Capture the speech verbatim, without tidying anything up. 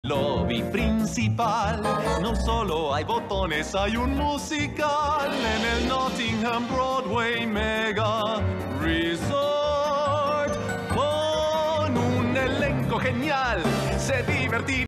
Lobby principal, no solo hay botones, hay un musical en el Nottingham Broadway Mega Resort. Con un elenco genial, se divertirá.